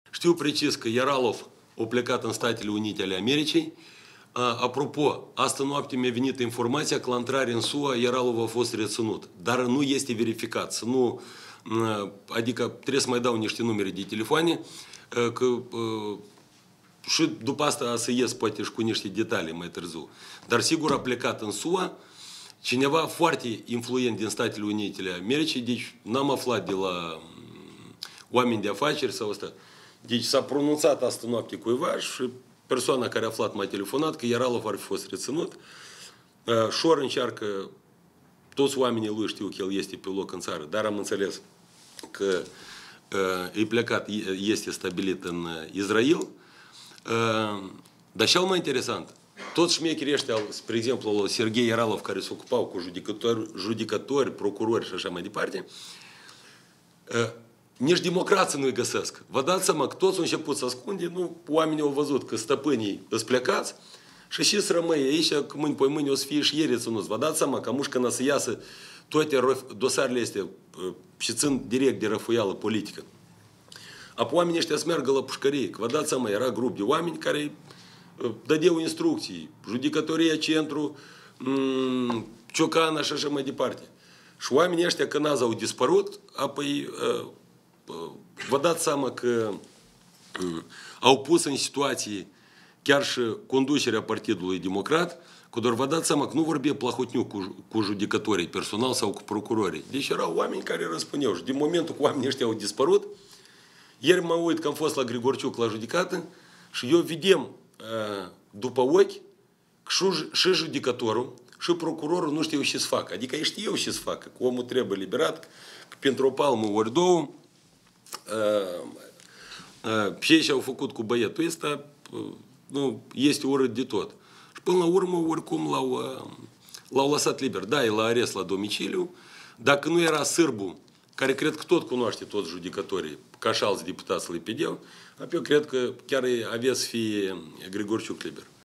Știu precis că Iaralov a plecat în Statele Unite ale Americii. Apropo, astă noapte mi-a venit informația că la intrare în SUA Iaralov a fost reținut, dar nu este verificat. Să nu, adică trebuie să mai dau niște numere de telefoane, că și după asta să ies poate și cu niște detalii mai târziu. Dar sigur a plecat în SUA cineva foarte influent din Statele Unite ale Americii, deci n-am aflat de la oameni de afaceri sau asta. Deci s-a pronunțat astă noapte cuiva și persoana care a aflat m-a telefonat că Iaralov ar fi fost reținut. Șor încearcă, toți oamenii lui știu că el este pe loc în țară, dar am înțeles că e plecat, este stabilit în Israel. Dar cel mai interesant, toți șmecherii ăștia, spre exemplu, Serghei Iaralov, care se ocupau cu judecători, procurori și așa mai departe, nici democrații nu-i găsesc. Vă dați seama că toți au început să ascunde, nu, oamenii au văzut că stăpânii îți plecați și și să rămâi aici, că mâini pe mâini o să fie și ei reținuți. Vă dați seama că mușcă când să iasă toate dosarele astea și țin direct de răfuială politică. Apoi oamenii ăștia să meargă la pușcărie, că vă dați seama, era grup de oameni care dădeau instrucții, judecătoria centru, Ciocana și așa mai departe. Și oamenii ăștia când azi au dispărut, apoi vă dați seama că au pus în situații chiar și conducerea Partidului Democrat, că doar vă dați seama că nu vorbea plahotniu cu judecătorii personal sau cu procurorii. Deci erau oameni care răspundeau. Și din momentul că oamenii ăștia au dispărut, ieri mă uit că am fost la Grigorciuc la judecată și eu vedem după ochi că și judecătorul și procurorul nu știu ce să facă. Adică ei știu ce să facă. Că omul trebuie liberat, că pentru o palmă ori două cei ce au făcut cu băietul ăsta nu, este urât de tot. Și până la urmă, oricum l-au lăsat liber. Da, e la arest la domiciliu. Dacă nu era sârbul, care cred că tot cunoaște toți judecătorii, ca și alți deputați să-l pedeau, eu cred că chiar avea să fie Grigorciuc liber.